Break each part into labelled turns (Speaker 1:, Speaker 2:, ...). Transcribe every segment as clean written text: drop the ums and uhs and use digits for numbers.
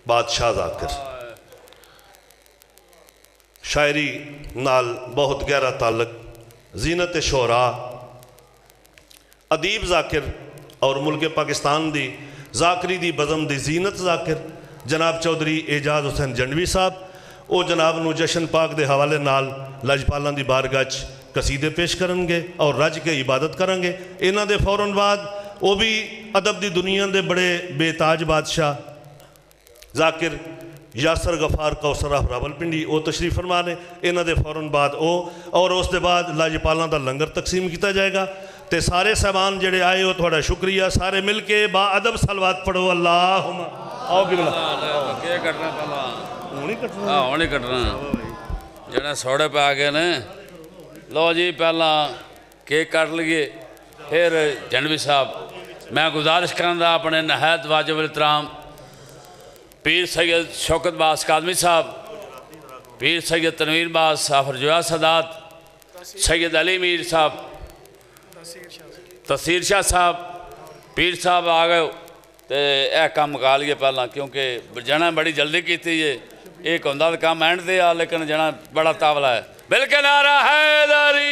Speaker 1: बादशाह जाकिर शायरी नाल बहुत गहरा ताल्लुक जीनत शोरा अदीब जाकिर और मुल्क पाकिस्तान दी जाकरी दी बज़म दी जीनत जाकिर जनाब चौधरी एजाज हुसैन जंडवी साहब वो जनाब नू जशन पाक दे हवाले नाल लजपालां दी बारगाह च कसीदे पेश करनगे और रज के इबादत करेंगे। इन्हां दे फौरन बाद वो भी अदब दी दुनिया दे बड़े बेताज बादशाह जाकिर यासर गफार कौसर रावलपिंडी वो तशरीफ फरमा ने। इन्हां दे फौरन बाद वो और उस दे बाद लाजपालां दा लंगर तकसीम किया जाएगा। तो सारे साहबान जेड़े आए हो थोड़ा शुक्रिया। सारे मिल के बा अदब सलवात पढ़ो। अल्लाहुम्मा आओ किबला
Speaker 2: क्या कटना पहला हुणी कटना जेड़ा सोड़े पे आ गए ने। लो जी पहला केक कट लीए फिर जंडवी साहब मैं गुजारिश करांगा अपने नहायत वाजिब एहतराम पीर सैयद शौकत बास कादमी साहब, पीर सैयद तनवीर बास आफर जोया सदात, सैयद अली मीर साहब, तसीर शाह साहब, पीर साहब आ गए तो यह काम मुका लिए पहला क्योंकि जना बड़ी जल्दी की है। एक होंदा तो काम एंड दे आ लेकिन जना बड़ा तावला है। बिल के नारा हैदरी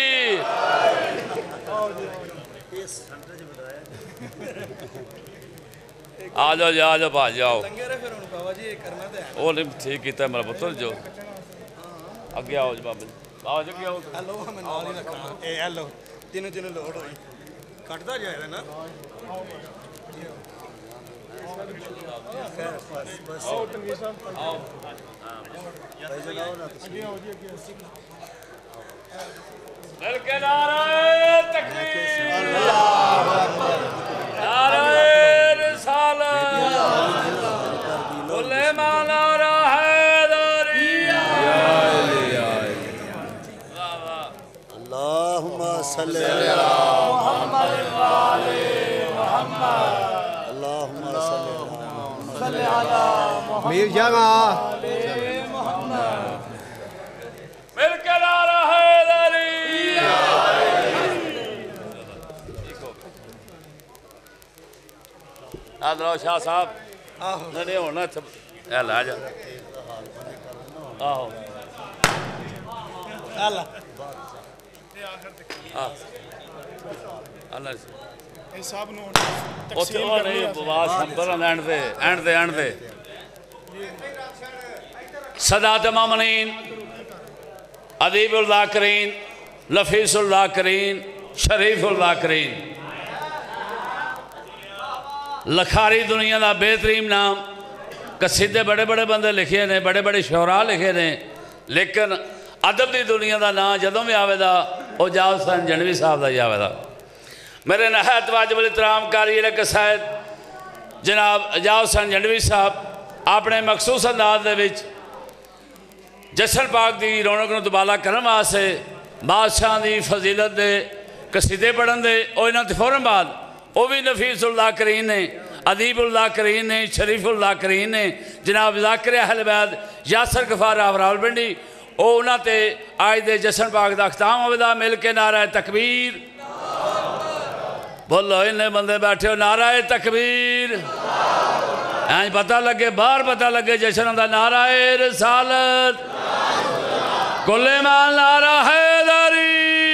Speaker 2: आ जाओ जी आ जाओ भाज जाओ वो नहीं ठीक किया मेरा पुत्र जो अगे आओ जी बाबे आओ जी आओ
Speaker 3: हेलो तीनों तीनों लोड होई कटदा जाएगा ना बस आओ तनवीर साहब आओ भाई आओ ना
Speaker 2: बिल के नारा तकबीर अल्लाहु अकबर नारा
Speaker 3: मीर जमा
Speaker 2: मिलकर आ रहा है दरी आदराव शाह साहब नहीं होना ला जा आहो सदात मामनीन अदीबुल ज़ाकिरीन लफीसुल ज़ाकिरीन शरीफुल ज़ाकिरीन लखारी दुनिया का बेहतरीन नाम कसीदे बड़े बड़े बंदे लिखे ने बड़े बड़े शोरा लिखे ने लेकिन अदब की दुनिया का नाम जदों भी आवेगा वो एजाज हुसैन जंडवी साहब का ही आवेगा। मेरे नहायत वाजिब एहतराम कारी कसायद जनाब एजाज हुसैन जंडवी साहब अपने मखसूस अंदाज दे विच जशन पाक की रौनक को दुबाला करने वास्ते बादशाह की फजीलत के कसीदे पढ़न दे और इन्होंने फौरन बाद वो भी नफीसुल ज़ाकिरीन ने अदीबुल ज़ाकिरीन ने शरीफुल ज़ाकिरीन ने जनाब ज़ाकिर अहल बैत यासर गफार रावलपिंडी वो उन्होंने आज के जशन पाक का अख्ताम होगा। मिल के नारा तकबीर बोलो इन्ने बंदे बैठे हो नारा तकबीर ऐं पता लगे बाहर पता लगे जशन का नारा रिसालत कुल्ले माल नारा हैदरी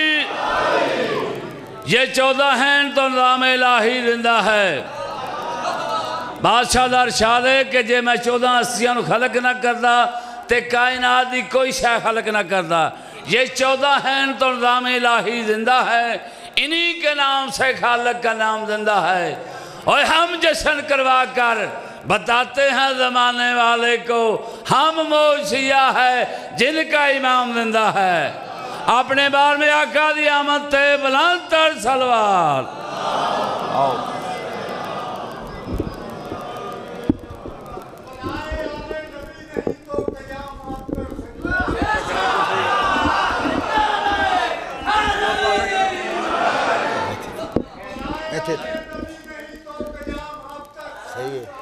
Speaker 2: ये 14 हैं तो निज़ाम इलाही जिंदा है। बादशाह का इरशाद है कि जे मैं 14 हस्तियों को खलक न करता तो कायनात की कोई शय खलक न करता। ये 14 हैं तो निज़ाम इलाही जिंदा है इन्हीं के नाम से खालक का नाम जिंदा है। और हम जश्न करवा कर बताते हैं ज़माने वाले को हम मोशिया है जिनका इमाम जिंदा है। अपने बार में आका दी आमद ते बुलंद तर सलवार आओ
Speaker 3: सही है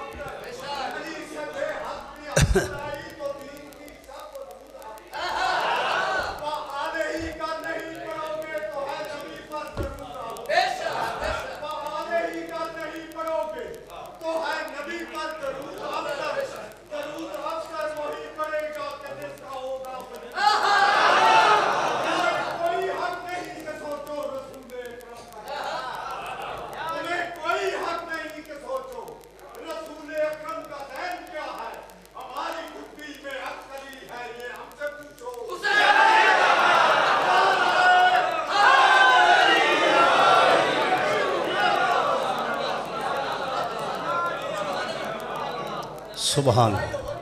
Speaker 4: सुभान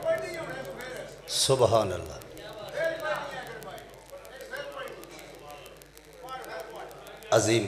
Speaker 4: सुभान अल्लाह। अजीम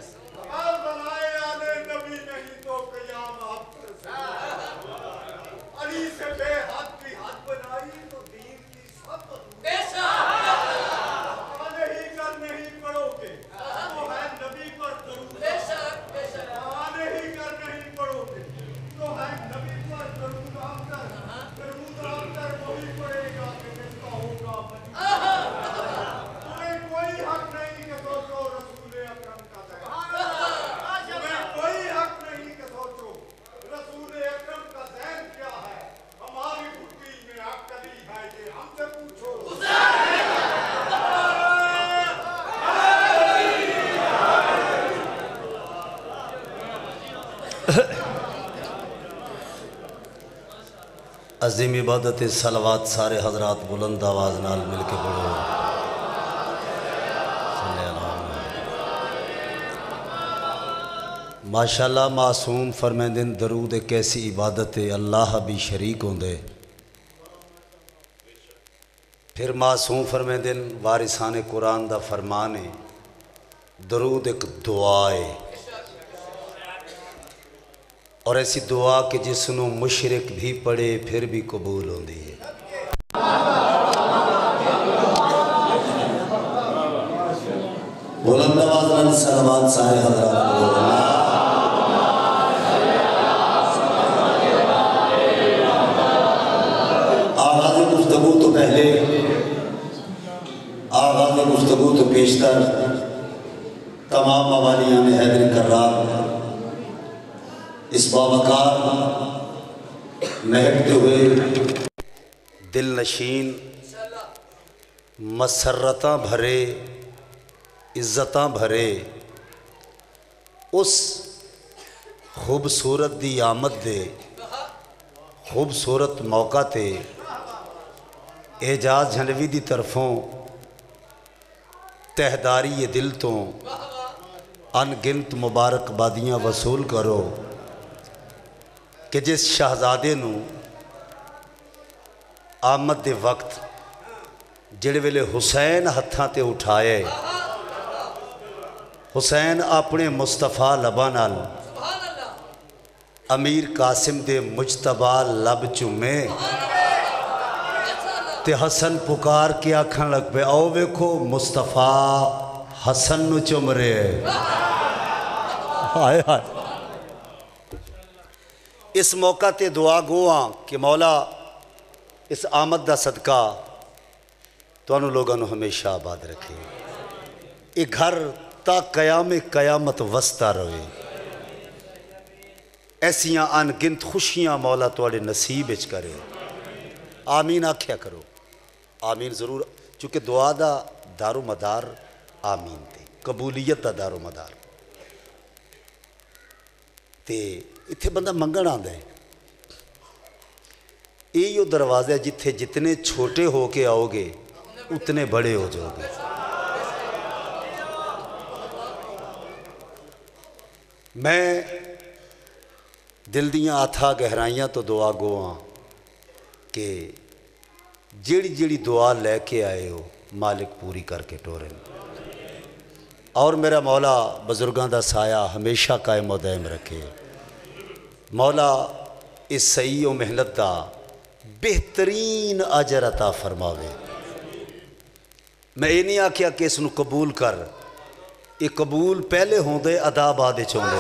Speaker 4: अजीम इबादत सलवात सारे हजरात बुलंद आवाज़ नाल मिल के पढ़ो। माशाल्लाह मासूम फरमांदे दरूद एक ऐसी इबादत है अल्लाह भी शरीक होंदे। फिर मासूम फरमांदे वारिसाने कुरान दा फरमान है दरूद एक दुआ है और ऐसी दुआ कि जिसनों मुशरिक भी पढ़े फिर भी कबूल होती है। बुलंद आवाज़ नाल सलावत सारे हज़रात आगाज़ गुफ्तगू तो पहले आगाज़ गुफ्तगू तो पेशतर तमाम मवालियाँ ने हैदर कर्रार इस बावकार महकते हुए दिल नशीन मसरता भरे इज्जतां भरे उस खूबसूरत दी आमद दे खूबसूरत मौका ते एजाज झनवी दी तरफों तहदारी ये दिल तो अनगिनत मुबारकबादियाँ वसूल करो कि जिस शहजादे नू आमद दे वक्त जिहड़े वेले हुसैन हत्थां ते उठाए हुसैन अपने मुस्तफा लबा नाल अमीर कासिम दे मुजतबा लब चूमे ते हसन पुकार के आखन लग पे आओ वेखो मुस्तफा हसन नू चुम रहे। हाय हाय इस मौका ते दुआ गोआं कि मौला इस आमद दा सदका तुहानू लोगों नू हमेशा आबाद रखे। ये घर ता कयामे कयामत वसता रहे। ऐसियां अनगिनत खुशियां मौला तुहाडे नसीब विच करे। आमीन आख्या करो। आमीन जरूर चूँकि दुआ दा दारो मदार आमीन ते कबूलियत दा दारो मदार ते इत्थे बंदा मंगण आंदा है। यही वो दरवाज़ा है जिथे जितने छोटे हो के आओगे उतने बड़े हो जाओगे। मैं दिल दियां आथा गहराइयां तो दुआ गोआं कि जिहड़ी जिहड़ी दुआ लैके आए हो मालिक पूरी करके टोरन और मेरा मौला बजुर्गों का साया हमेशा कायम व दायम रखे। मौला इस सही और मेहनत का बेहतरीन अजर अता फरमावे। मैं ये नहीं आख्या कि इसनू कबूल कर, ये कबूल पहले होंदे अदा बाद चाहते।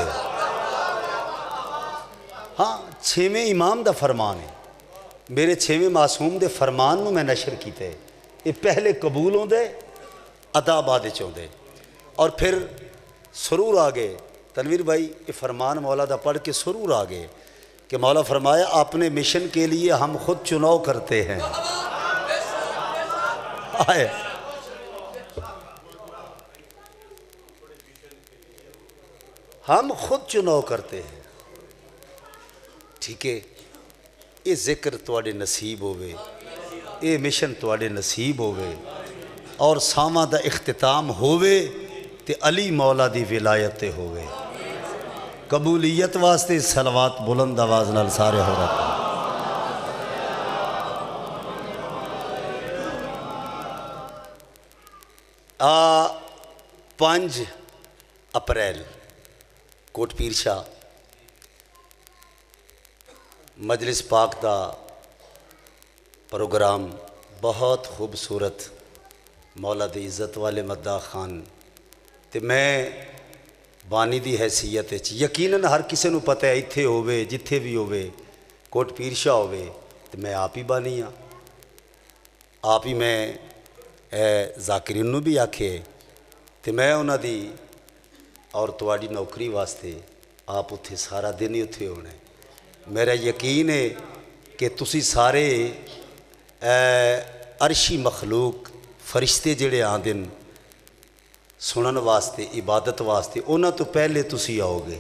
Speaker 4: हाँ 6वें इमाम का फरमान है, मेरे 6वें मासूम के फरमान में मैं नशर किया। ये पहले कबूल होंदे अदा बाद चाहते और फिर सरूर आ गए। तनवीर भाई ये फरमान मौला दा पढ़ के सरूर आ गए कि मौला फरमाया अपने मिशन के लिए हम खुद चुनाव करते हैं। आए हम खुद चुनाव करते हैं। ठीक है, ये जिक्र तुहाडे नसीब होवे, ये मिशन तुहाडे नसीब होवे और सावां दा इख्तिताम होवे ते अली मौला दी विलायत होवे। कबूलियत वास्ते सलवात बुलंद आवाज़ नाल सारे हो रहा। 5 अप्रैल कोट पीर शाह मजलिस पाक का प्रोग्राम बहुत खूबसूरत मौला दी इज़्ज़त वाले मद्दा खान ते मैं बानी दी हैसीयत यकीनन हर किसी को पता है इत्थे होवे जिथे भी होवे कोट पीर शाह होवे ते मैं आप ही बानी हाँ आप ही मैं ज़ाकिरीन नूं भी आखे ते मैं उन्हां दी और तुहाडी नौकरी वास्ते आप उत्थे सारा दिन ही उत्थे होना है। मेरा यकीन है कि तुसी सारे अरशी मखलूक फरिश्ते जिहड़े आंदे न सुनन वास्ते इबादत वास्ते उन्हां तो पहले तुसी आओगे।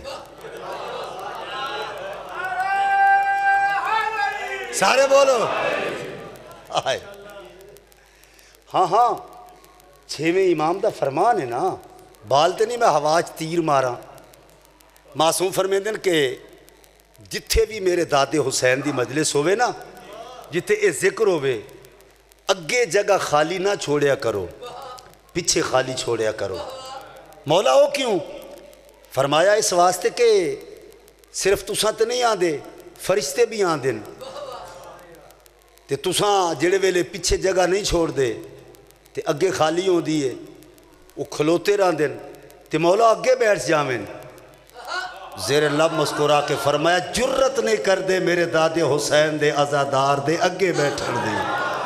Speaker 4: सारे बोलो आए। हाँ हाँ 6वें इमाम का फरमान है ना बाल तो नहीं मैं हवाज तीर मारा। मासूम फरमेंदे न कि जिथे भी मेरे दादे हुसैन की मजलिस होवे ना जिथे ये जिक्र होवे अगे जगह खाली ना छोड़िया करो पीछे खाली छोड़िया करो। मौला वो क्यों फरमाया इस वास्ते कि सिर्फ तुसां तो नहीं आंदे फरिश्ते भी आंदे न ते तुसां जिहड़े वेले पीछे जगह नहीं छोड़ दे ते अगे खाली होंदी है वो खलोते रहंदे न ते मौला अगे बैठ जावें। ज़ेरे लब मुस्कुरा के फरमाया जुर्रत नहीं कर दे मेरे दादे हुसैन दे आज़ादार दे अगे बैठन दी।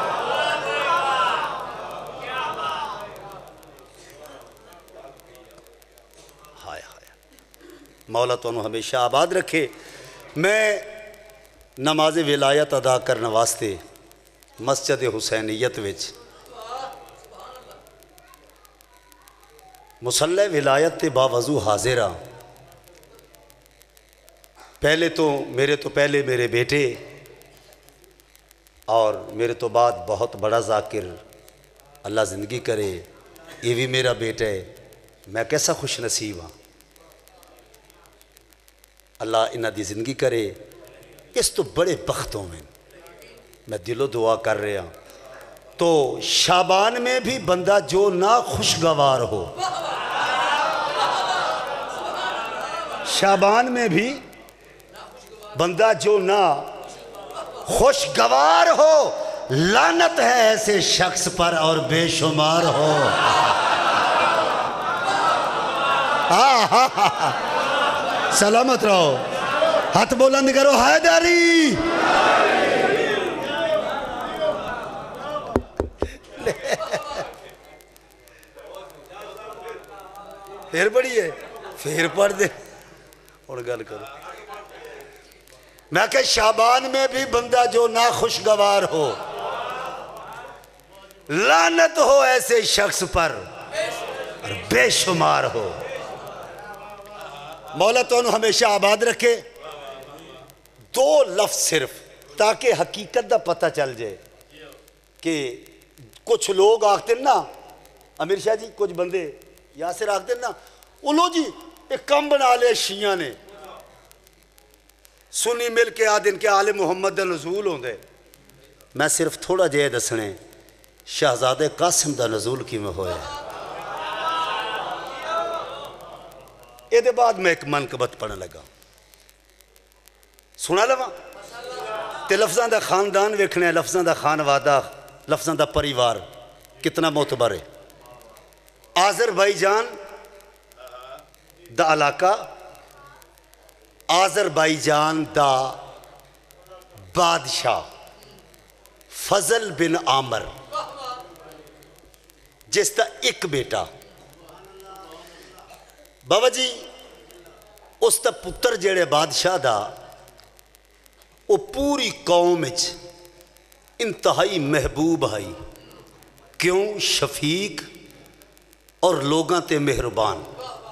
Speaker 4: हाय हाय मौला तुहानू हमेशा आबाद रखे। मैं नमाज विलायत अदा करने वास्ते मस्जिद हुसैनियत विच मुसल्ले विलायत ते बावजू हाजिर हाँ। पहले तो पहले मेरे बेटे और मेरे तो बाद बहुत बड़ा जाकिर अल्लाह ज़िंदगी करे ये भी मेरा बेटा है। मैं कैसा खुश नसीब हाँ अल्लाह इन्हां दी ज़िंदगी करे। इस तो बड़े बख्तों में मैं दिलो दुआ कर रहा। तो शाबान में भी बंदा जो ना खुशगवार हो शाबान में भी बंदा जो ना खुशगवार हो लानत है ऐसे शख्स पर और बेशुमार हो। सलामत रहो हाथ बुलंद करो हैदरी। फिर बड़ी है फिर पढ़ दे और गल करो। मैं कह शाबान में भी बंदा जो ना खुशगवार हो लानत हो ऐसे शख्स पर और बेशुमार हो। मौला तो हमेशा आबाद रखे। 2 लफ्ज सिर्फ ताकि हकीकत का पता चल जाए कि कुछ लोग आखते ना अमीर शाह जी कुछ बंदे यासिर आखते ना उलो जी एक कम बना लिया शिया ने सुनी मिल के आदिन के आले मुहम्मद दा नज़ूल होंदे। मैं सिर्फ थोड़ा जिहा दसने शहजादे कासिम दा नज़ूल किवें होया। इहदे बाद मैं एक मनकबत पढ़न लगा सुना लवा ते लफ्ज़ां दा खानदान वेखना लफ्ज़ां दा खानवादा लफ्ज़ां दा परिवार कितना मोतबर है। आज़रबाईजान दा इलाका आज़रबाईजान दा बादशाह फजल बिन आमर जिसका एक बेटा बाबा जी उसका पुत्र जेड़े बादशाह दा वो पूरी कौम इंतहाई महबूब है। क्यों शफीक और लोगों ते मेहरबान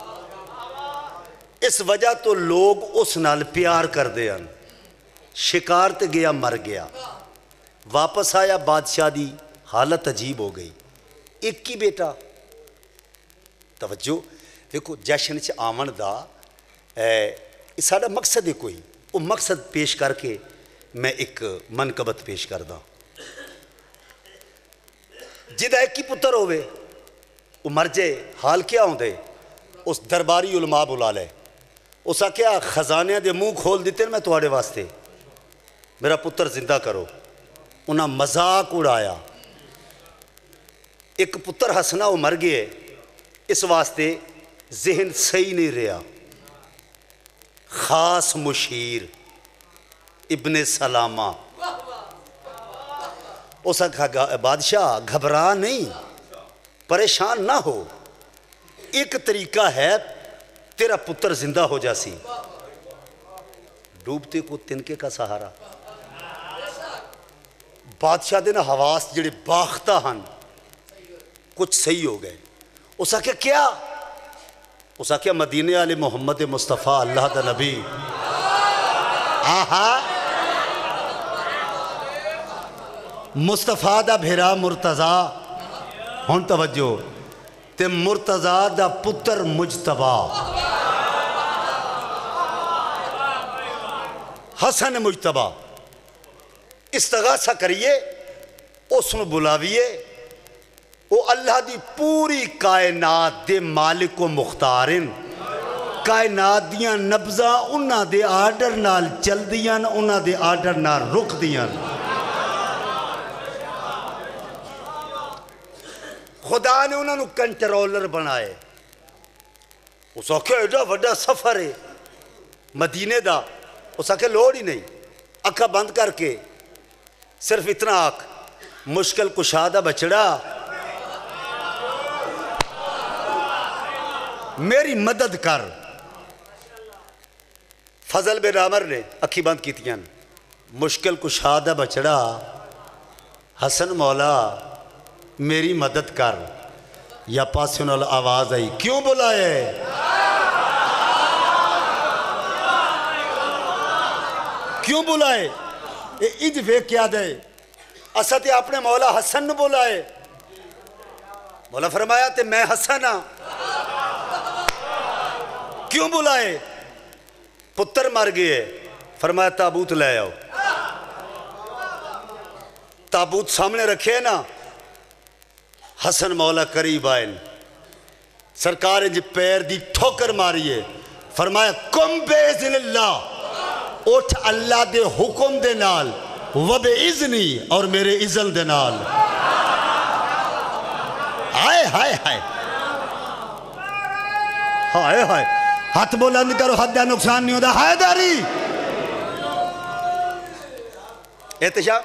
Speaker 4: इस वजह तो लोग उस नाल प्यार करते हैं। शिकार ते गया मर गया वापस आया बादशाह की हालत अजीब हो गई। एक ही बेटा तवज्जो देखो जश्न च आवन दा साडा मकसद है कोई वो मकसद पेश करके मैं एक मनकबत पेश करदा। जिदा एक ही पुत्र होवे वो मर जाए हाल क्या होंदे उस दरबारी उलमा बुला ले उस आख्या खजाने दे मुंह खोल दिते मैं तुम्हारे वास्ते मेरा पुत्र जिंदा करो उन्हें मजाक उड़ाया एक पुत्र हसना वो मर गए इस वास्ते जहन सही नहीं रहा खास मुशीर इब्ने सलामा उस बादशाह घबरा नहीं परेशान ना हो एक तरीका है तेरा पुत्र जिंदा हो जासी डूबते को तिनके का सहारा बादशाह दे ना हवास जिहड़े बाख्ता हन कुछ सही हो गए उस आख्या क्या उस आख्या मदीने वाले मुहम्मद मुस्तफ़ा अल्लाह दा नबी आहा मुस्तफ़ा दा भेरा मुर्तज़ा हुण तवज्जो ते मुर्तज़ा दा पुत्र मुजतबा हसन मुजतबा इस्तगासा करिए उसनु बुलाविए वो अल्लाह दी पूरी कायनात दे मालिक को मुख्तारिन कायनात दियां नब्ज़ां उन्हां दे आर्डर नाल चलदियां उन्हां दे आर्डर नाल रुकदियां खुदा ने उन्होंने कंट्रोलर बनाए उस आख्या एडा वड्डा सफ़र है मदीने दा उस आख्या लोड़ ही नहीं अखा बंद करके सिर्फ इतना आख मुश्किल कुशा दा बछड़ा मेरी मदद कर फजल बिन आमर ने अखी बंद कीतियां मुश्किल कुशा दा बछड़ा हसन मौला मेरी मदद कर या पास आवाज आई क्यों बुलाए क्यों बुलाए इज वे क्या दे असा ते अपने मौला हसन ने बुलाए मौला फरमाया ते मैं हसन हाँ क्यों बुलाए पुत्र मर गए फरमाया ताबूत ले आओ ताबूत सामने रखे ना हसन मौला करीब आए सरकार जी पैर दी ठोकर मारिए फरमाया कुम बेइज़्निल्लाह उठ अल्लाह दे हुक्म दे नाल व बेइज़्नी और मेरे इज़्न दे नाल हाय हाय हाय हाय हाय हाथ बुलंद करो हद का नुकसान नहीं होता हैदरी एहतशा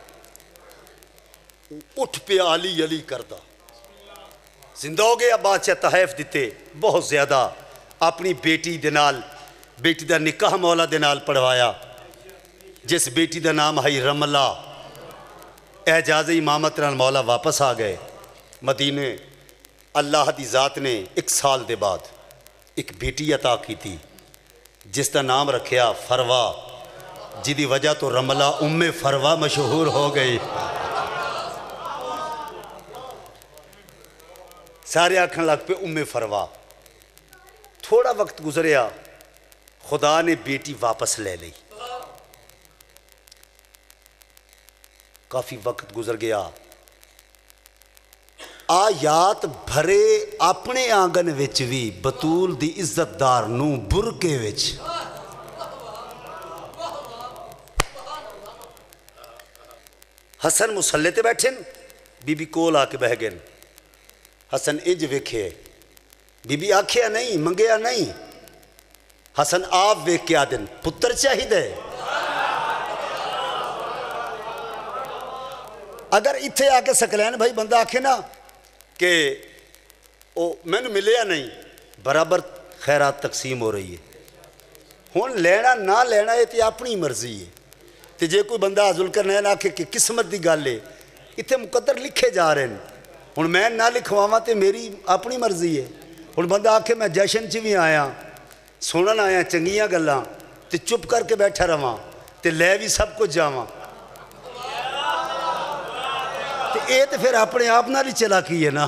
Speaker 4: उठ पे अली अली करदा जिंदा हो गया बादशाह तहैफ दिते बहुत ज़्यादा अपनी बेटी दे नाल बेटी का निकाह मौला दे नाल पढ़वाया जिस बेटी का नाम है रमला एजाज़ इमामत नाल मौला वापस आ गए मदीने अल्लाह दी ज़ात ने 1 साल के बाद एक बेटी अता की थी जिसका नाम रखा फरवा जिदी वजह तो रमला उम्मे फरवा मशहूर हो गई सारे आखन लग पे उम्मे फरवा थोड़ा वक्त गुजरिया खुदा ने बेटी वापस ले ली काफ़ी वक्त गुजर गया आयात भरे अपने आंगन विच भी बतूल दी इज्जतदार नू बुरके विच हसन मुसल्ले ते बैठे बीबी कोल आके बह गए हसन इंज वेखे बीबी आखिया नहीं मंगया नहीं हसन आप वेख के आदन पुत्र चाहिए अगर इत्थे आके सकलैन भाई बंदा आखे ना कि वो मैनू मिले नहीं बराबर खैरात तकसीम हो रही है हुण लेना ना लेना ये तो अपनी मर्जी है तो जे कोई बंदा जुलकर नैन आखे कि किस्मत की गल है इत्थे मुकद्दर लिखे जा रहे हैं हुण मैं ना लिखवावां तो मेरी अपनी मर्जी है हुण बंदा आखे मैं जशन च भी आया सुनन आया चंगियां गल्लां ते चुप करके बैठा रवां ते लै भी सब कुछ जावां ते ये तो फिर अपने आप नाल ही चलाकी है ना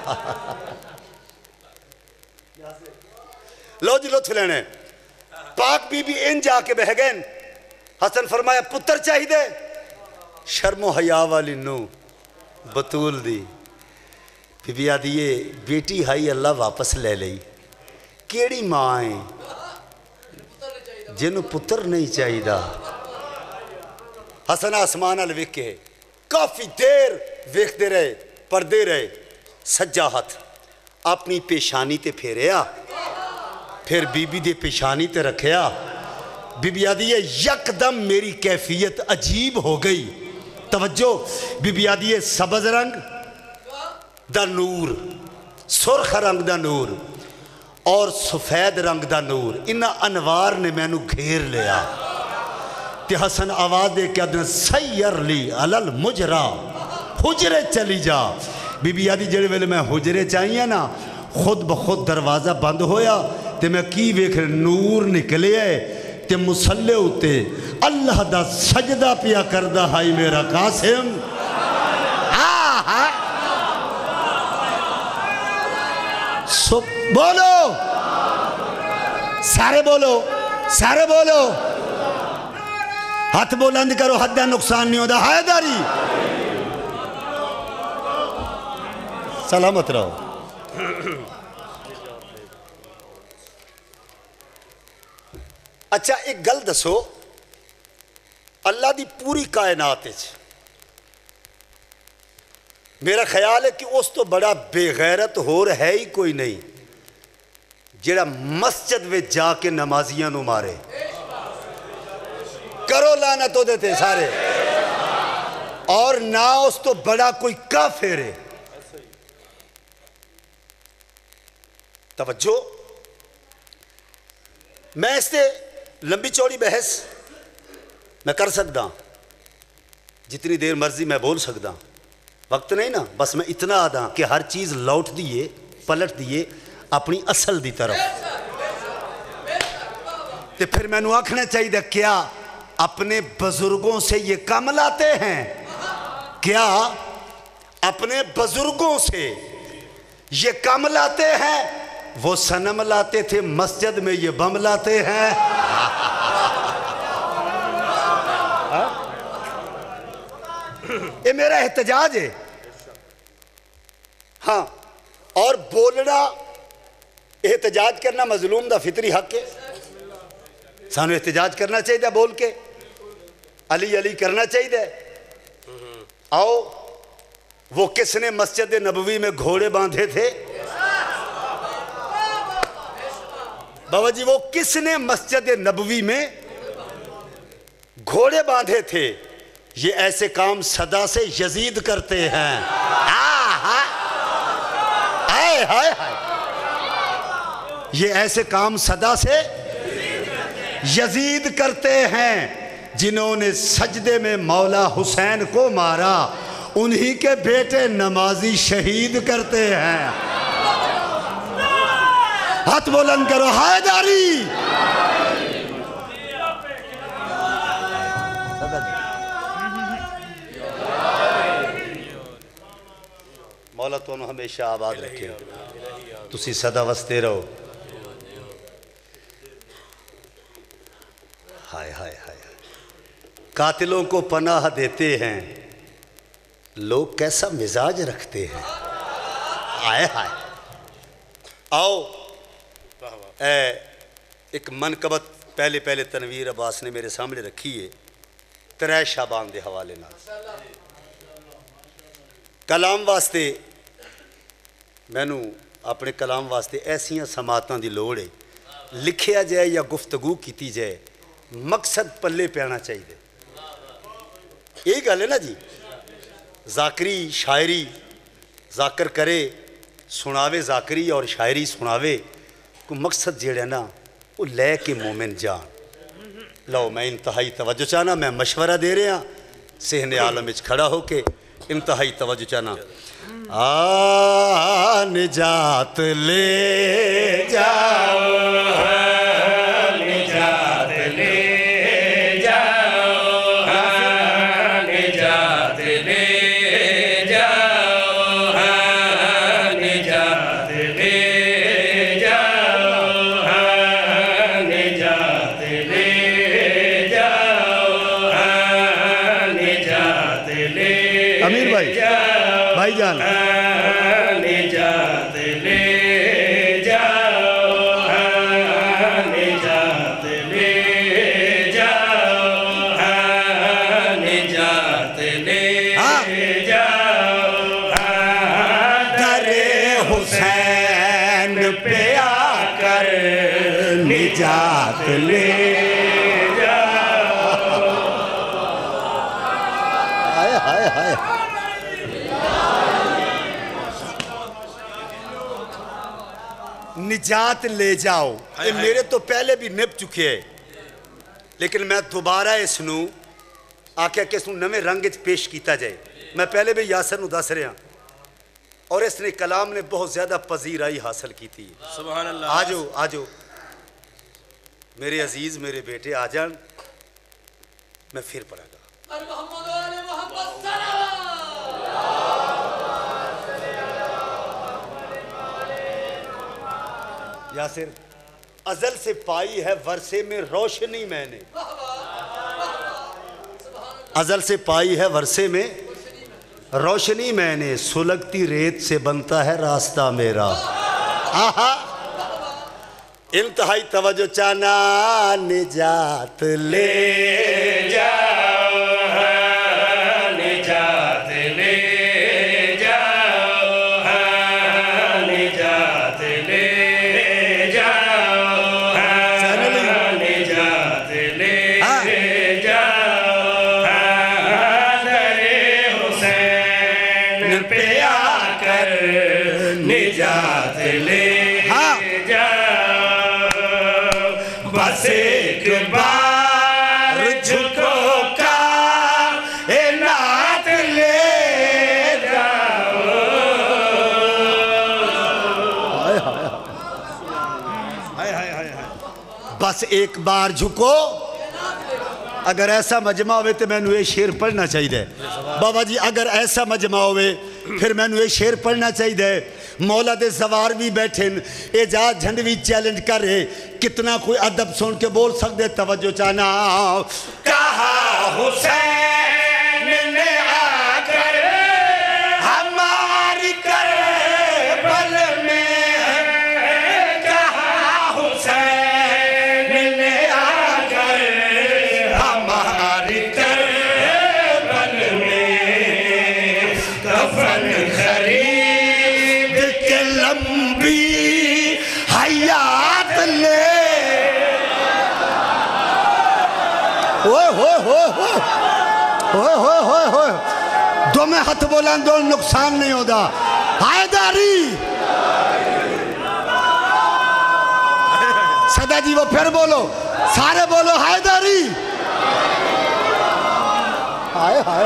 Speaker 4: लो जी लुत्फ लेने पाक बीबी इन जाके बह गए हसन फरमाया पुत्र चाहिए शर्मो हया वाली नू बतूल दी बीबी आदि है बेटी हाई अल्लाह वापस ले ली। केड़ी माँ है जिन्हों पुत्र नहीं चाहिए। हसन आसमान अल वेखे काफ़ी देर वेखते रहे, पढ़ते रहे। सज्जा हथ अपनी पेशानी ते फेरिया, फिर बीबी दे पेशानी ते रखिया। बीबी आदि है यकदम मेरी कैफियत अजीब हो गई। तवज्जो, बीबी आदि है सबज रंग दा नूर, सुरख रंग दा नूर और सफेद रंग दा नूर, इन्हां अनवार ने मैनू घेर लिया। ते हसन आवाज़ दे के आदन सैयर ली अलल मुजरा, हुजरे चली जा। बीबी आदि जेड़े वेले मैं हुजरे चाहिए ना, खुद ब खुद दरवाज़ा बंद होया ते मैं की वेख नूर निकले ते मुसल्ले उत्ते अल्लाह दा सजदा पिया करदा हाई मेरा कासिम। सो बोलो सारे, बोलो सारे, बोलो हाथ बुलंद करो, हद का नुकसान नहीं होता। हैदारी सलामत रहो। अच्छा एक गल दसो, अल्लाह की पूरी कायनात मेरा ख्याल है कि उस तो बड़ा बेगैरत होर है ही कोई नहीं जेड़ा मस्जिद में जाके नमाजियां नू मारे। करो लानत तो देते सारे। और ना उस तो बड़ा कोई काफिर है। तवज्जो, मैं इससे लंबी चौड़ी बहस मैं कर सकता, जितनी देर मर्जी मैं बोल सकता, वक्त नहीं ना। बस मैं इतना आदा कि हर चीज़ लौट दिए, पलट दिए अपनी असल दी तरफ। तो फिर मैनू आखना चाहिए क्या अपने बुजुर्गों से ये कम लाते हैं? क्या अपने बुजुर्गों से ये कम लाते हैं? वो सनम लाते थे, मस्जिद में ये बम लाते हैं। ये मेरा एहतजाज है। हाँ, और बोलना, एहतजाज करना मजलूम दा फितरी हक है। सानू एहतजाज करना चाहिए बोल के, अली अली करना चाहिए। आओ, वो किसने मस्जिद नबवी में घोड़े बांधे थे? बाबा जी, वो किसने मस्जिद नबवी में घोड़े बांधे थे? ये ऐसे काम सदा से यजीद करते हैं। हाय हाय हाय, ये ऐसे काम सदा से यजीद करते हैं। जिन्होंने सजदे में मौला हुसैन को मारा, उन्हीं के बेटे नमाजी शहीद करते हैं। हाथ बुलंद करो, हैदारी। मौला तो हमेशा आबाद रखे, तुसी सदा वसते रहो। हाय हाय हाय, कातिलों को पनाह देते हैं लोग, कैसा मिजाज रखते हैं। हाय हाय। आओ, एक मनकबत पहले पहले तनवीर अब्बास ने मेरे सामने रखी है, त्रै शाबान के हवाले नाल। कलाम वास्ते मैनू अपने कलाम वास्ते ऐसिया समातां की लोड़ है, लिखिया जाए या गुफ्तगू की जाए, मकसद पल्ले पैना चाहिए। यही गल है ना जी। जाकरी शायरी जाकर करे, सुनावे जाकरी और शायरी सुनावे, को मकसद जेड़ा ना वो लै के मोमिन जान। लो, मैं इंतहाई तवज्जो चाहना, मैं मशवरा दे रहा सेहने आलम खड़ा होके, इंतहाई तवज्जो चाहना। निजात ले जाओ, निजात ले जाओ, निजात ले जाओ, निजात ले जाओ, निजात ले जाओ, निजात ले। अमीर भाई भाईजान
Speaker 1: निजात ले जाओ, निजात ले जाओ, निजात ले जाओ,
Speaker 4: दरे हुसैन पे आकर निजात ले निजात ले जाओ। ये मेरे तो पहले भी निप चुके हैं, लेकिन मैं दोबारा इसनू आख्या कि इसनू नवे रंग च पेश किया जाए। मैं पहले भी यासर नू दस रहा और इसने कलाम ने बहुत ज्यादा पजीराई हासिल की थी।
Speaker 1: सुभान अल्लाह।
Speaker 4: आ जाओ आ जाओ मेरे अजीज मेरे बेटे आ जान, मैं फिर पढ़ागा। यासिर, अजल से पाई है वर्षे में रोशनी मैंने, अजल से पाई है वर्षे में रोशनी मैंने, सुलगती रेत से बनता है रास्ता मेरा। आहा, इंतहाई तवज्जो चाना निजात ले
Speaker 1: जाओ, निजात ले जाओ, निजात ले जाओ, निजात ले जाओ, दरे हुसैन पे आकर निजात ले बस एक बार झुको का ए नात ले जाओ।
Speaker 4: बस एक बार झुको। अगर ऐसा मजमा होवे तो मैनू ये शेर पढ़ना चाहिए। बाबा जी अगर ऐसा मजमा होवे फिर मैनू ये शेर पढ़ना चाहिए। मौला दे सवार भी बैठे, एजाज झंड भी चैलेंज कर रहे, कितना कोई अदब सुन के बोल सकते। तवज्जो चाहना
Speaker 1: कहा हुसैन ने आकर हमारी करबल में, कहा हुसैन ने आकर हमारी करबल में, कफन खरीद के लंबी हयात ले।
Speaker 4: दो में हाथ बोला दो नुकसान नहीं होता। हैदरी सदा जी वो फिर बोलो, सारे बोलो हैदरी। हाय हाय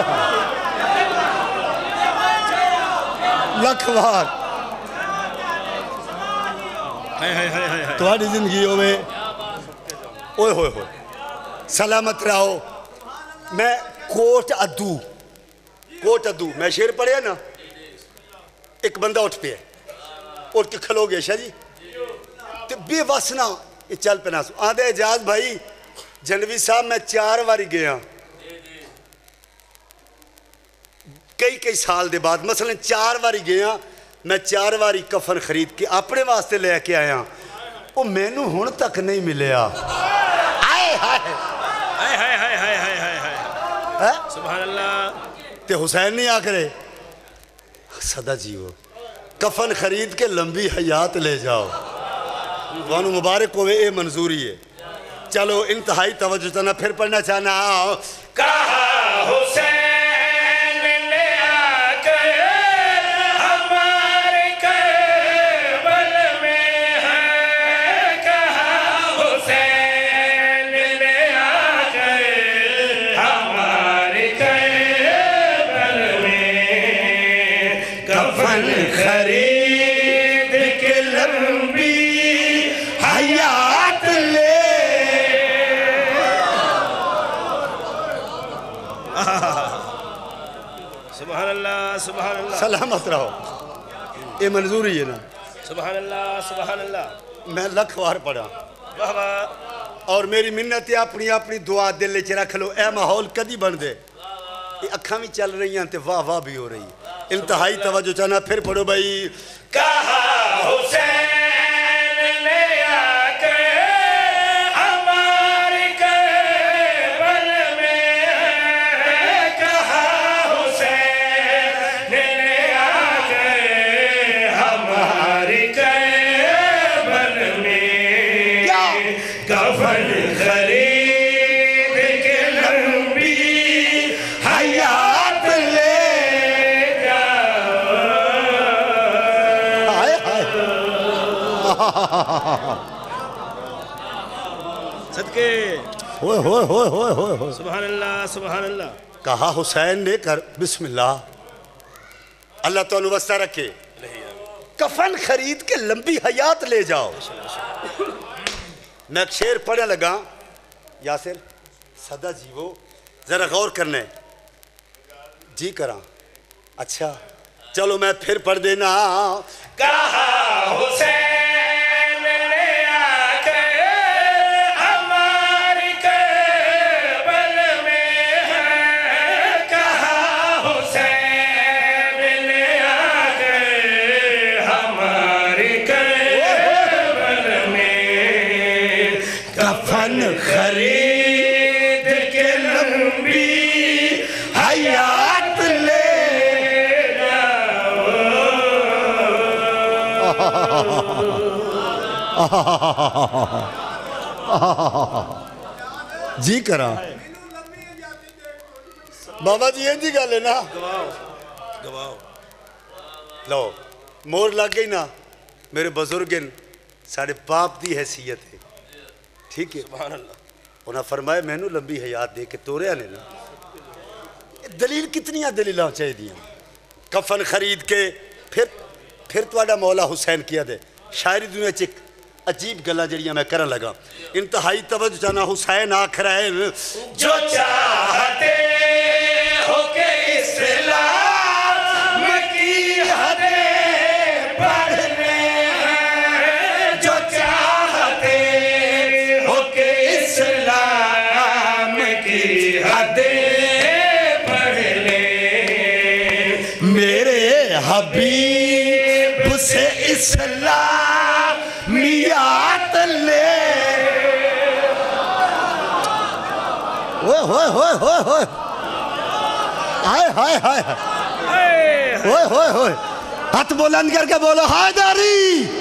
Speaker 4: लख बार तुम्हारी जिंदगी होवे। ओए होए होए सलामत रहो। मैं कोट अद्दू मैं शेर पढ़िया ना, एक बंदा उठ पे उठ के खलो गया शाह जी ते बेवस ना ये चल पे ना आदे एजाज भाई जनवी साहब मैं 4 बारी गया कई साल दे बाद, मसलन 4 बारी गया मैं, 4 बारी कफन खरीद के अपने वास्ते लेके आया, वो मैनू हुण तक नहीं मिलिया। हाय हाय
Speaker 1: हाय हाय हाय हाय हाय हाय हाय सुभान अल्लाह।
Speaker 4: ते हुसैन नहीं आखरे सदा जीवो कफन खरीद के लंबी हयात ले जाओ। वानू मुबारक होवे, ये मंजूरी है। चलो इंतहाई तवज्जो तना फिर पढ़ना चाहना।
Speaker 1: कहा हुसैन ने आकर हमारे करबल में है, कहा हुसैन ने आकर हमारे करबल में, कफन खरीद के लंबी हयात ले। सुभान अल्लाह सुभान अल्लाह।
Speaker 4: सलामत रहो, ये मंजूरी है ना।
Speaker 1: सुभान अल्लाह सुभान अल्लाह।
Speaker 4: मैं लख बार पढ़ा
Speaker 1: वाह वाह।
Speaker 4: और मेरी मिन्नत है अपनी अपनी दुआ दिल च रख लो। ए माहौल कदी बन दे, ये अखा भी चल रही हैं ते वाह वाह भी हो रही है। इंतहाई तवज्जो चाहना, फिर पढ़ो भाई।
Speaker 5: कहा हुसैन ने आके हमारी करबल में, कहा हुसैन ने आके हमारी करबल में, कफन खरीद के लंबी हयात ले
Speaker 3: सदके
Speaker 4: होए होए होए होए होए होए।
Speaker 3: सुभान अल्लाह सुभान अल्लाह।
Speaker 4: कहा हुसैन ने कर बिस्मिल्लाह, अल्लाह तो वस्ता रखे, कफन खरीद के लंबी हयात ले जाओ। मैं एक शेर पढ़ने लगा, यासिर सदा जीवो, जरा गौर करने जी करा। अच्छा चलो मैं फिर पढ़ देना।
Speaker 5: कहा हुसैन ने आके हमारी करबल में, कहा हुसैन ने आके हमारी करबल में, कफन खरीद के लंबी हयात ले
Speaker 4: जी करा बाबा जी, इंजी गल है ना। लो मोर लग गई ना, मेरे बुजुर्ग साढ़े बाप की हैसियत है, ठीक है। उन्हें फरमाया मैनू लंबी हयात दे के तोरिया ने ना। दलील कितनियां दलील चाहिए। कफन खरीद के फिर तुहाडा मौला हुसैन किया दे। शायरी दुनिया च एक अजीब गल्लां जड़ियां मैं करन लगा, इंतहाई तवज्जो चाहना। हुसैन आखर है
Speaker 5: जो चाहते हो के इस्लाम की हदें पढ़ने हैं, जो चाहते हो के इस्लाम की हदें पढ़ने,
Speaker 4: मेरे हबीब से इस्लामियात ले। ओए होए होए होए होए, हाय हाय हाय, ओए होए होए, हाथ बुलंद करके बोलो हैदरी।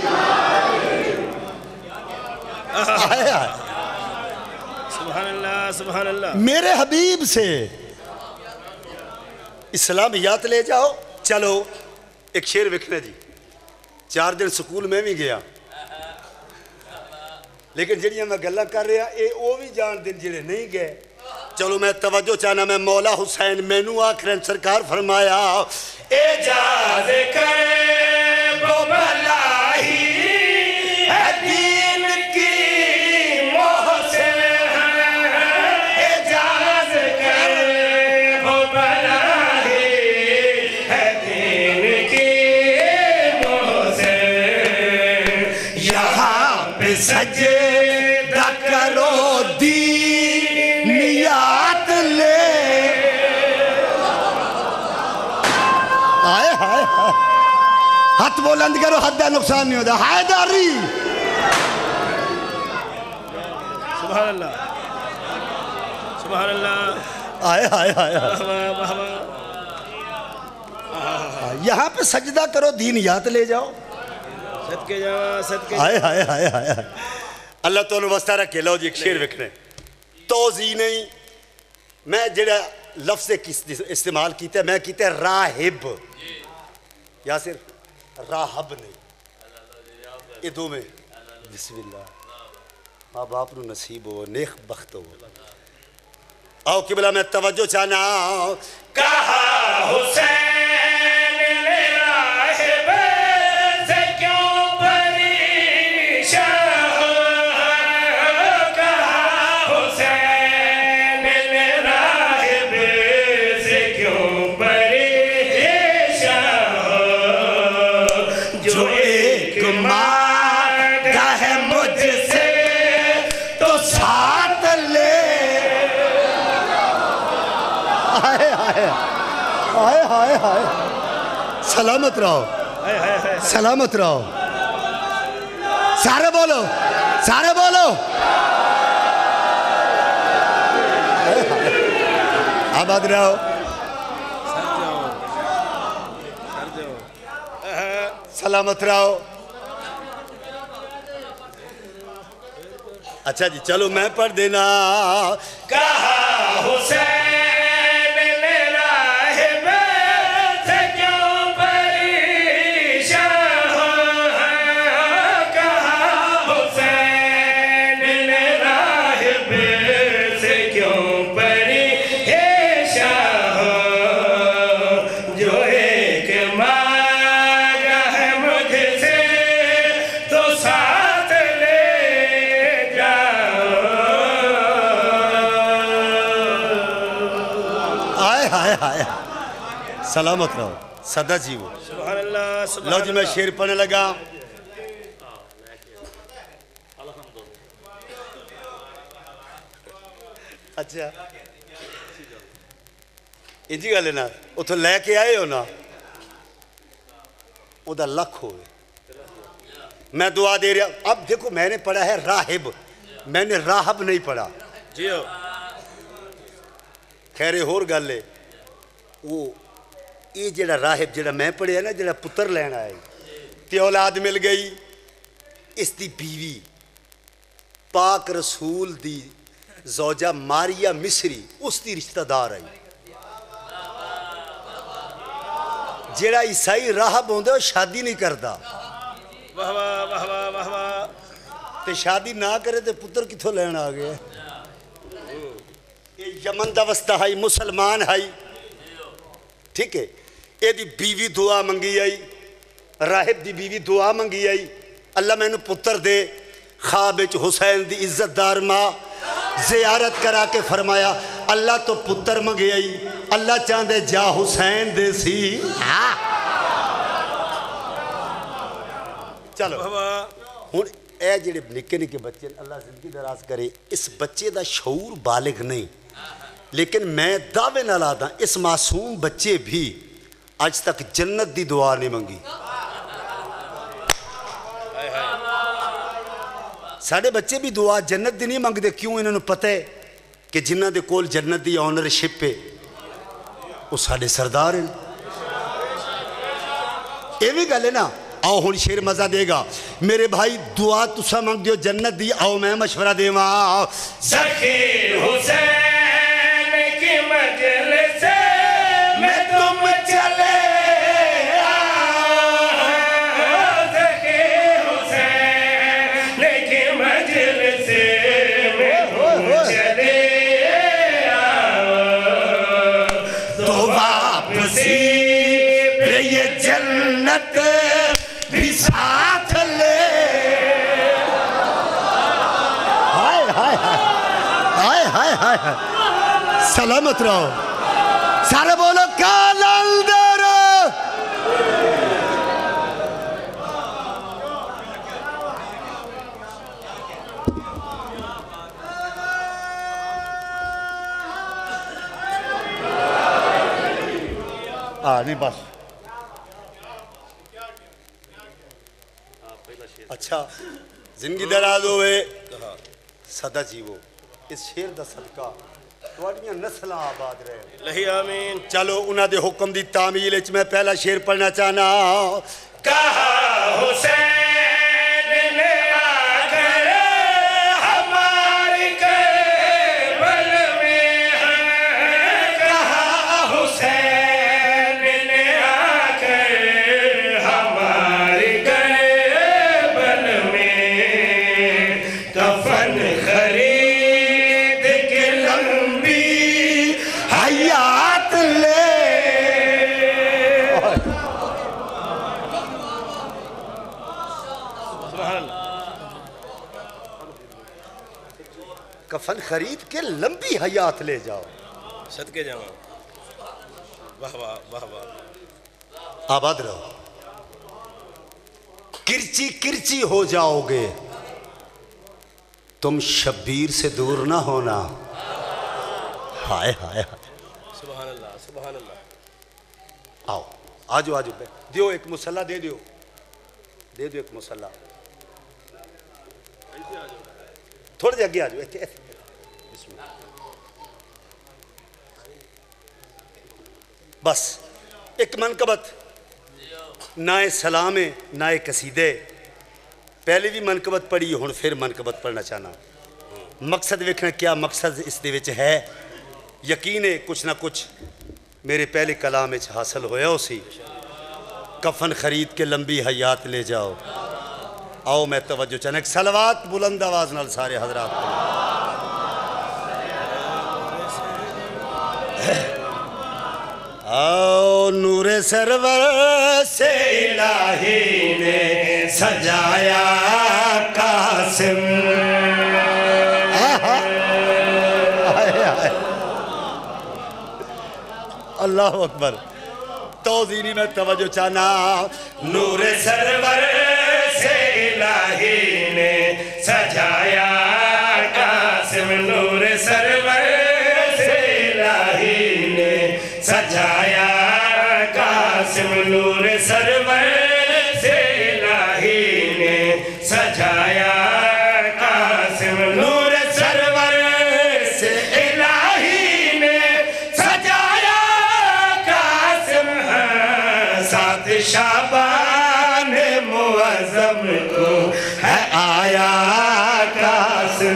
Speaker 4: हाय हाय,
Speaker 3: सुभान अल्लाह सुभान अल्लाह।
Speaker 4: मेरे हबीब से इस्लामियात ले जाओ। चलो एक शेर विखने जी, 4 दिन स्कूल में भी गया, लेकिन जड़ियां मैं गल्लां कर रहा ये वो भी जान दिन जेड़े नहीं गए। चलो मैं तवज्जो चाहना, मैं मौला हुसैन मैनू आखिर सरकार फरमाया
Speaker 5: एजाज करे वो भलाई है दीन की मोह से, एजाज करे वो भलाई है दीन की मोह से, यहाँ पे सजदा करो दीनियात ले।
Speaker 4: हाय हाय हाय, हाथ बुलंद करो, हद का नुकसान नहीं होता। हैदरी
Speaker 3: सुभान अल्लाह सुभान अल्लाह।
Speaker 4: हाय हाय हाय, यहाँ पे सजदा करो दीनियात ले जाओ।
Speaker 3: सदके जावा सदके।
Speaker 4: हाय हाय हाय हाय, अल्लाह तो वस्ता रखे। लो जी एक शेर विखने, तोजी नहीं, मैं जेड़ा लफ्ज़ इस्तेमाल किया मैं किया राहिब, या सिर्फ राहब नहीं, ये दो में बिस्मिल्लाह। माँ बाप नु नसीब हो, नेक बख्त हो। आओ किबला मैं तवज्जो चाहना।
Speaker 5: कहा हुसैन ने राहिब से क्यों परेशान हो, कहा हुसैन ने राहिब से क्यों परेशान हो, जो एक मांगता है मुझसे तो साथ ले।
Speaker 4: हाय हाय हाय हाय हाय, सलामत रहो, सलामत रहो। सारे बोलो, सारे बोलो। आबाद रहो, सलामत रहो। अच्छा जी, चलो मैं पढ़ देना।
Speaker 5: कहा हुसैन ने राहिब से क्यों परेशान हो, कहा हुसैन ने राहिब से क्यों परेशान हो, जो एक मांगा है मुझसे तो साथ ले जाओ।
Speaker 4: आए हाय हाय, सलामत रहो, सदा जीवो।
Speaker 3: सुभान अल्लाह,
Speaker 4: लो जी, मैं शेर पढ़ने लगा। अच्छा इंजी गल है ना, उतो लैके आए हो ना, उदा लख हो। मैं दुआ दे रहा। अब देखो, मैंने पढ़ा है राहिब, मैंने राहब नहीं पढ़ा।
Speaker 3: जी हो
Speaker 4: खैर होर गल है, वो ये जड़ा राहिब जड़ा मैं पढ़िया ना, जड़ा पुत्र लैन आए ते औलाद मिल गई, इसकी बीवी पाक रसूल दी जौजा मारिया मिस्री, उसकी रिश्तेदार आई। जेड़ा ईसाई राहब होंदा, शादी नहीं करता।
Speaker 3: वाह वाह वाह वाह वाह वाह।
Speaker 4: ते शादी ना करे तो पुत्र किथों लैन आ गया। ये यमन दा वस्ता है, मुसलमान है, ठीक है। एदी बीवी दुआ मंगी आई, राहिब दी बीवी दुआ मंगी आई, अल्लाह मैनू पुत्र दे। ख्वाब विच हुसैन दी इज्जतदार माँ जियारत करा के फरमाया, अल्लाह तो पुत्र मंगे आई, अल्लाह चाहते जा हुसैन दे सी। हाँ चलो हुण ए जेड़े निक्के निक्के बच्चे, अल्लाह जिंदगी दराज करे, इस बच्चे दा शऊर बालिग नहीं, लेकिन मैं दावे नाल आदा इस मासूम बच्चे भी आज तक जन्नत दी दुआ नहीं मंगी। साढ़े बच्चे भी दुआ जन्नत दी नहीं मंगते। क्यों? इन्होंने पता है कि जिन्हों के कोल जन्नत दी ऑनरशिप है वो साढ़े सरदार हैं। ये भी गल है ना। आओ हुण शेर मजा देगा। मेरे भाई दुआ तुसा मंग दियो जन्नत दी, आओ मैं मशवरा देवा।
Speaker 5: सखी हुसैन की मजलिस में तुम चले आओ, सखी हुसैन की मजलिस में तुम चले आओ, तो वापसी पे ये जन्नत भी साथ ले।
Speaker 4: हाय हाय हाय हाय हाय हाय, सलामत रहो। सारे बोलो कालंदर। नहीं बस अच्छा, जिंदगी दराज होवे, सदा जीवो। इस शेर दा सदका तुहाडियां नस्लां आबाद रहे।
Speaker 3: लही आमीन।
Speaker 4: चलो उन्हां दे हुक्म दी तामील विच मैं पहला शेर पढ़ना चाहना।
Speaker 5: कहा हुसैन ने आकर हमारी करबल में है, कहा हुसैन ने आकर हमारी करबल में कफन खरीद के लंबी हयात ले।
Speaker 4: कफन खरीद के लंबी हयात ले जाओ।
Speaker 3: सदके जावा। वाह वाह वाह वाह।
Speaker 4: आबाद रहो। किरची किरची हो जाओगे तुम शब्बीर से दूर ना होना। हाय हाय हाय।
Speaker 3: सुभान अल्लाह सुभान अल्लाह।
Speaker 4: आओ आ जाओ दियो एक मुसल्ला दे दियो एक मुसल्ला थोड़े जे अगे आ जाओ बस एक मनकबत ना सलाम है ना कसीदे पहले भी मनकबत पढ़ी हुण फिर मनकबत पढ़ना चाहना मकसद वेखना क्या मकसद इस दे विच है यकीन है कुछ ना कुछ मेरे पहले कलाम में हासिल होया उसी कफन खरीद के लंबी हयात ले जाओ आओ मैं तवज्जो चाहना एक सलवात बुलंद आवाज नाल सारे हजरात आओ नूरे सरवर से
Speaker 5: इलाही ने सजाया कासिम
Speaker 4: अल्लाह अकबर तौज़ीनी में तवज्जो चाहना
Speaker 5: नूर सरवर से इलाही ने सजाया कासिम नूर सरवर से इलाही ने सजाया कासिम नूर सरवर से इलाही ने सजाया कासिम नूर सरवर से इलाही ने सजाया कासिम साथ शाबान मुअज़्ज़म को है आया कासिम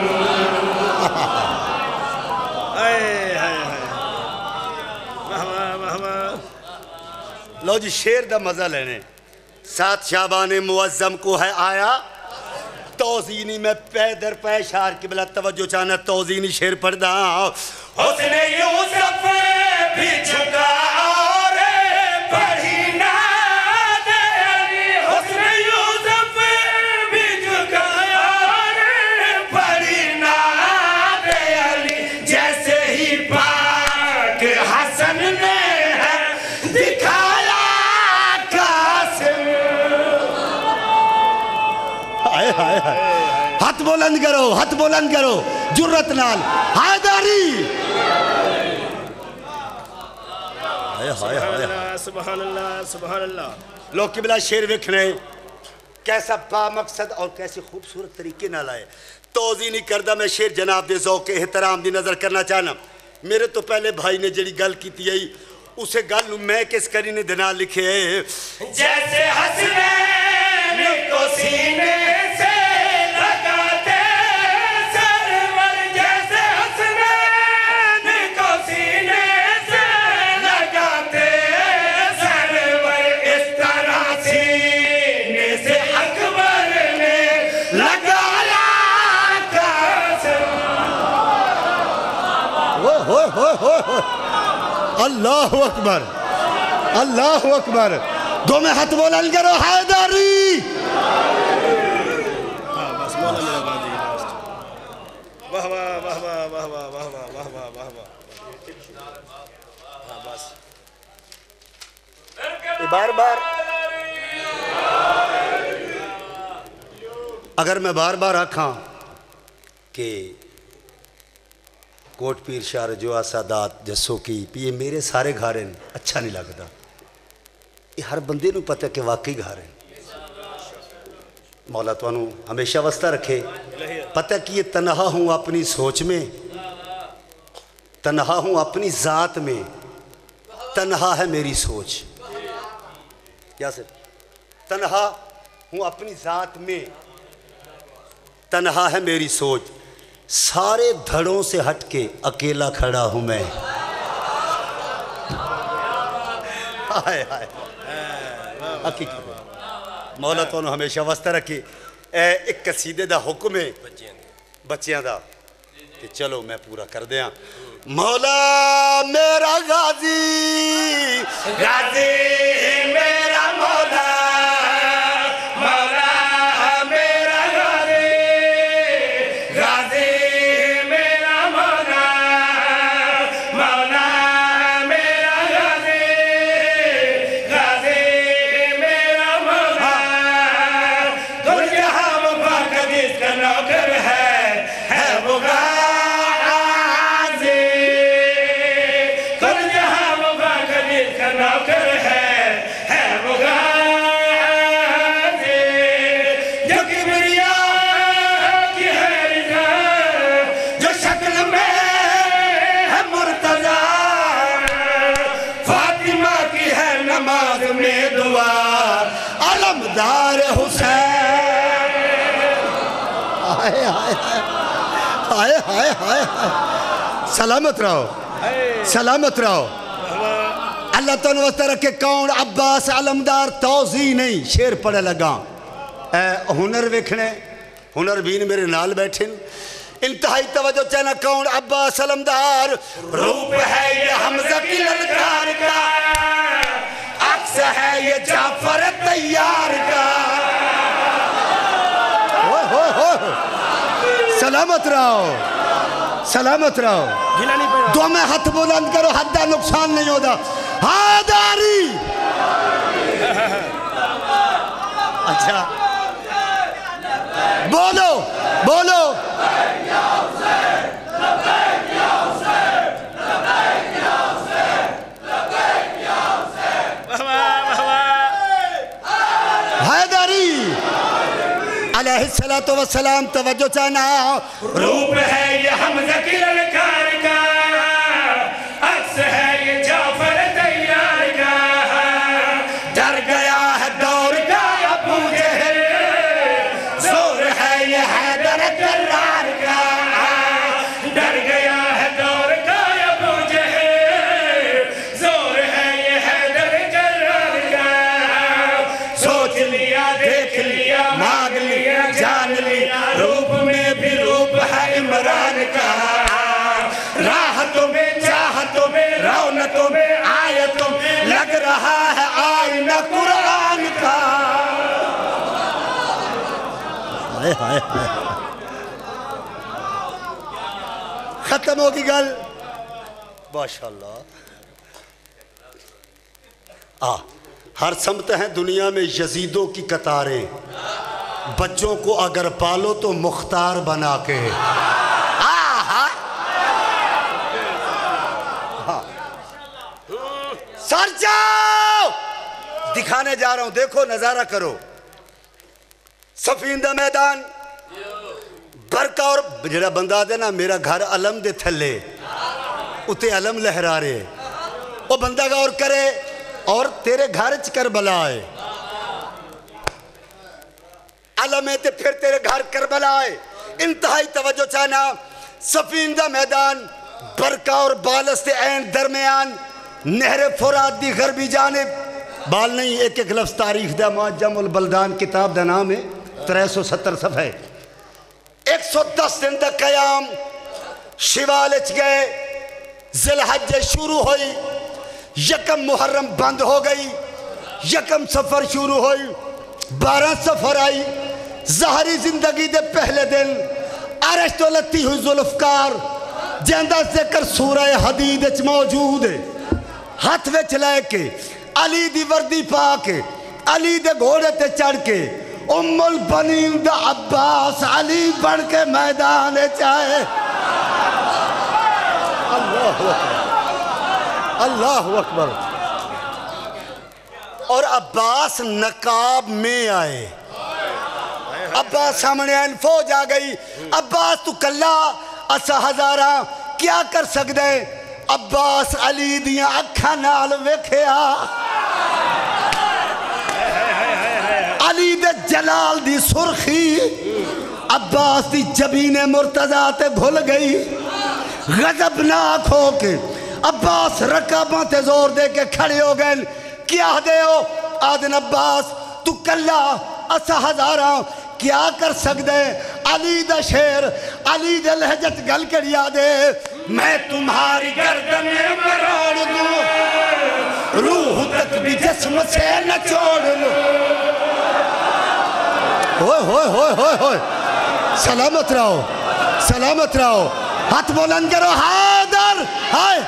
Speaker 4: लो जी शेर दा मजा लेने सात शाबान मुअज़्ज़म को है आया तौज़ीनी में पैदर पैशार की बिला तवज्जो चाहना तौज़ीनी शेर पढ़दा
Speaker 5: हुस्न यूसुफ भी झुका और पढ़ी ना दे अली हुस्न यूसुफ भी झुका और पढ़ी ना दे अली जैसे ही पाक हसन ने है दिखाया कासिम
Speaker 4: हाय हाय हाय हाथ बुलंद करो जुर्रत नाल हैदरी हाय हाय हाय
Speaker 5: सुभान अल्लाह
Speaker 4: लोग किबला शेर वेखने कैसा बामकसद और कैसे खूबसूरत तरीके नाल आए तौज़ी नहीं करदा मैं शेर जनाब दे ज़ौक़ एहतराम दी नज़र करना चाहना मेरे तो पहले भाई ने जड़ी गल की आई उसे गल मैं किस करी ने दिना लिखे
Speaker 5: जैसे हसनैन को सीने से लगाते सरवर जैसे हसनैन को सीने से लगाते सरवर इस तरह सीने से अकबर ने लगाया कासिम
Speaker 4: अल्लाह अकबर दो में हाथ बुलंद करो हैदरी
Speaker 5: वाह वाह वाह वाह वाह वाह वाह वाह वाह वाह वाह बस
Speaker 4: बार बार अगर मैं बार बार आखा कि कोट पीर शाह रजवा सादात जस्सो की ये मेरे सारे घारे अच्छा नहीं लगता ये हर बंदे नूं पता कि वाकई घार है मौला तुहानू हमेशा वस्ता रखे पता कि ये तनहा हूँ अपनी सोच में तनहा हूँ अपनी ज़ात में तनहा है मेरी सोच या सिर तनहा हूँ अपनी ज़ात में तनहा है मेरी सोच सारे धड़ों से हटके अकेला खड़ा हूँ मैं हाय हाय हकीकत मौला तो हमेशा वस्ता रखे एक कसीदे दा हुक्म है बच्चियां दा कि चलो मैं पूरा कर दिया मौला मेरा गाजी
Speaker 5: गाजी मेरा मौला मौला मेरा गाजी गाजी मेरा मौला मौला मेरा गाजी गाजी मेरा मौला दुनिया वफा का जिसका नौकर है वो गाजी दुनिया वफा का जिसका नौकर है
Speaker 4: बाग में दुआ अलमदार हुसैन। हाय हाय हाय हाय हाय हाय। सलामत रहो, सलामत रहो। अल्लाह तुम वास्ते रखे। कौन? अब्बास अलमदार। तौज़ी नहीं, शेर पढ़े लगा। हुनर वेखने, हुनर भी मेरे नाल बैठे, इंतहाई तवज्जो चाहना। कौन? अब्बास अलमदार। रूप है ये हमज़ा की ललकार का, अक्स है ये जाफर तैयार का। हो सलामत रहो, सलामत रहो। दो में हाथ बुलंद करो, हद्दा नुकसान नहीं होता। हादारी। अच्छा बोलो बोलो। हैदरी अलैहिस्सलातु वस्सलाम। तवज्जो चाहना।
Speaker 5: रूप है ये हमज़ा की ललकार का, अक्स है ये जाफर तैयार का।
Speaker 4: डर गया है दौर का अबू जहल, जोर है ये हैदर करार का।
Speaker 5: डर गया है दौर का अबू जहल, जोर है ये हैदर करार का। सोच लिया, देख लिया, मांग लिया, जान लिया, रूप में भी रूप है इमरान का। राहतों में, चाहतों में, रौनकों में, आयतों में
Speaker 4: लग रहा है आईना कुरान का। हाय हाय हाय। खत्म होगी गल। माशाल्लाह। हर समत है दुनिया में यजीदों की कतारें। बच्चों को अगर पालो तो मुख्तार बना के। सर जाओ, दिखाने जा रहा हूं। देखो, नजारा करो। सफीन दा मैदान बरका और जरा बंदा दे ना, मेरा घर अलम दे थले उते अलम लहरा रहे। वो बंदा गौर करे और तेरे घर च करबला है। अलम है ते फिर तेरे घर करबला है। इंतहाई तवज्जो चाहना। सफीन दा मैदान बरका और बालस के ऐन दरमियान नहर फुरात दी गरबी जानिब। बाल नहीं, एक एक लफ्ज़ तारीख दा मुअज्जमुल बलदान किताब दा नाम है। 370 सफ़े। 110 दिन तक कयाम शिवाल च गए। ज़िलहज शुरू हुई, यकम मुहर्रम बंद हो गई, यकम सफ़र शुरू हुई, 12 सफ़र आई। ज़हरी जिंदगी दे पहले दिन अरश तो लत्ती हुई जुल्फ़कार, जिंदा जिक्र सूरह हदीद च मौजूद है। हाथ विच लैके अली दी वर्दी पा के, अली दे घोड़े ते चढ़ के, उम्मुल बनीन दा अब्बास अली बन के मैदान चाहे। अल्लाह अकबर। और अब्बास नकाब में आए। अब्बास सामने आन, फौज आ गई। अब्बास तू कला, असा हजारा क्या कर सकते। अब्बास अली दियां अखां नाल वेखिया, अली दे जलाल दी सुर्खी अब्बास दी जबीने मुर्तजा ते घुल गई। गजबनाक हो के अब्बास रकाबां ते जोर दे के खड़े हो गए। क्या दे हो? आदन अब्बास तू कला, असा हजारा क्या कर सकते। अली दा शेर, अली दे लहजत गल करिया दे। मैं तुम्हारी गर्दन मरोड़ दूं, रूह तक भी जिस्म से न छोड़ लूं। होए होए होए होए होए। सलामत रहो, सलामत रहो। हाथ बुलंद करो। हैदर, हाय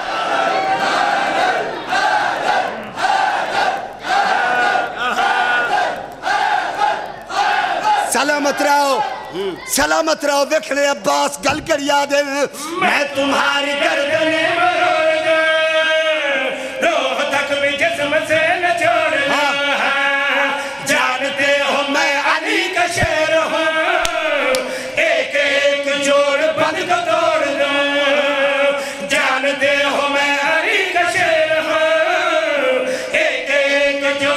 Speaker 4: सलामत रहो, सलामत रहो। वेखने अब्बास गल कर याद है।
Speaker 5: मैं तुम्हारी गर्दन मरोड़ दूं, रूह तक भी जिस्म से न छोड़ लूं। जानते हो मैं अली का शेर हूँ, एक एक जोड़ बंद को तोड़ दूं। जानते हो मैं अली का शेर हूँ, एक एक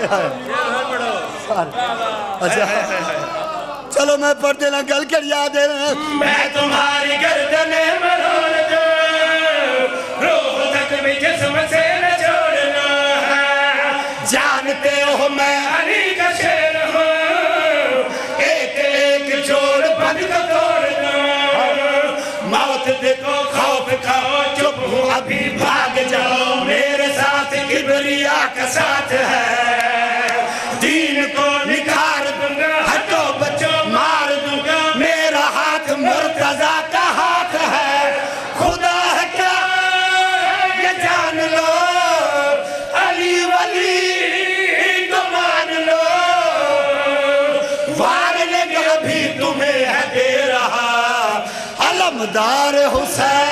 Speaker 4: अच्छा चलो मैं पढ़ते ना गल कर याद है।
Speaker 5: मैं तुम्हारी गर्दने मरोड़ दूं, रूह तक भी जिस्म से न छोड़ना। जानते हो मैं अली का शेर हूँ, एक एक जोड़ बंद को तोड़ना। मौत देखो खौफ खाओ चुप हूँ अभी भाग जाओ, मेरे साथ किबरिया का साथ है। दीन को निखार दूंगा, हटो बचो मार दूंगा, मेरा हाथ मुर्तजा का हाथ है। खुदा है क्या ये जान लो, अली वली तो मान लो। वार लेगा भी तुम्हें है दे रहा, अलमदार हुसैन